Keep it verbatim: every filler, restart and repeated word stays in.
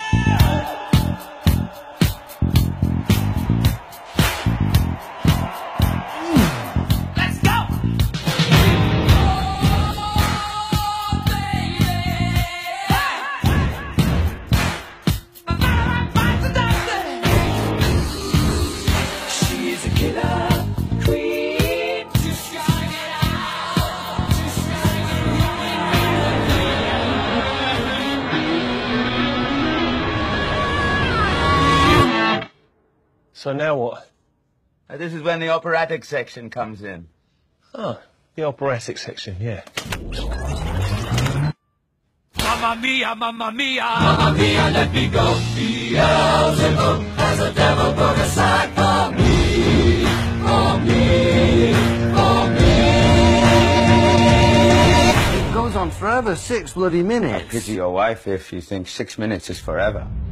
So now what? Uh, this is when the operatic section comes in. Oh, the operatic section, yeah. Mamma mia, mamma mia, mamma mia, let me go. Beelzebub has a devil put aside for me, for me, for me. It goes on forever, six bloody minutes. I pity your wife if you think six minutes is forever.